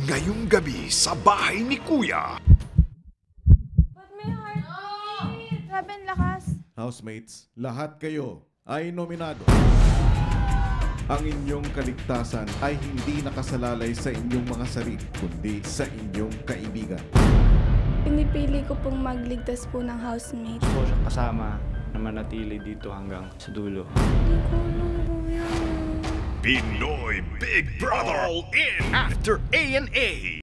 Ngayong gabi sa bahay ni Kuya. Ba't may heartbeat? Grabe ang lakas. Housemates, lahat kayo ay nominado. Ang inyong kaligtasan ay hindi nakasalalay sa inyong mga sarili, kundi sa inyong kaibigan. Pinipili ko pong magligtas po ng housemate. Gusto ko siya kasama na manatili dito hanggang sa dulo. Hindi ko alam po yan. Pinoy Big Brother. All in after A&A.